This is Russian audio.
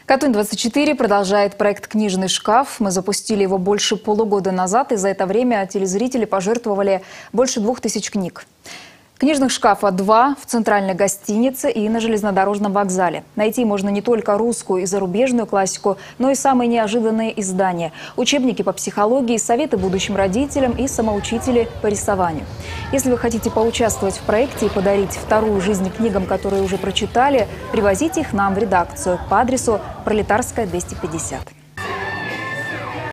Катунь-24 продолжает проект «Книжный шкаф». Мы запустили его больше полугода назад, и за это время телезрители пожертвовали больше 2000 книг. Книжных шкафа 2 в центральной гостинице и на железнодорожном вокзале. Найти можно не только русскую и зарубежную классику, но и самые неожиданные издания. Учебники по психологии, советы будущим родителям и самоучители по рисованию. Если вы хотите поучаствовать в проекте и подарить вторую жизнь книгам, которые уже прочитали, привозите их нам в редакцию по адресу Пролетарская, 250.